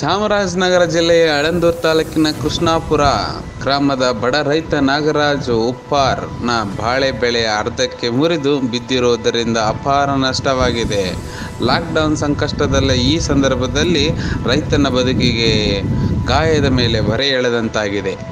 ಚಾಮರಾಜನಗರ ಜಿಲ್ಲೆಯ ಆಳಂದೂರು ತಾಲೂಕಿನ ಕೃಷ್ಣಾಪುರ ಗ್ರಾಮದ ಬಡ ರೈತ ನಾಗರಾಜು ಉಪ್ಪಾರ್ನ ಬಾಳೆ ಬೆಳೆ ಅರ್ಧಕ್ಕೆ ಮುರಿದು ಬಿದ್ದಿರುವುದರಿಂದ ಅಪಾರ ನಷ್ಟವಾಗಿದೆ. ಲಾಕ್ಡೌನ್ ಸಂಕಷ್ಟದಲ್ಲ ಈ ಸಂದರ್ಭದಲ್ಲಿ ರೈತನ ಬದುಕಿಗೆ ಗಾಯದ ಮೇಲೆ ಬರೆ ಎಳೆದಂತಾಗಿದೆ.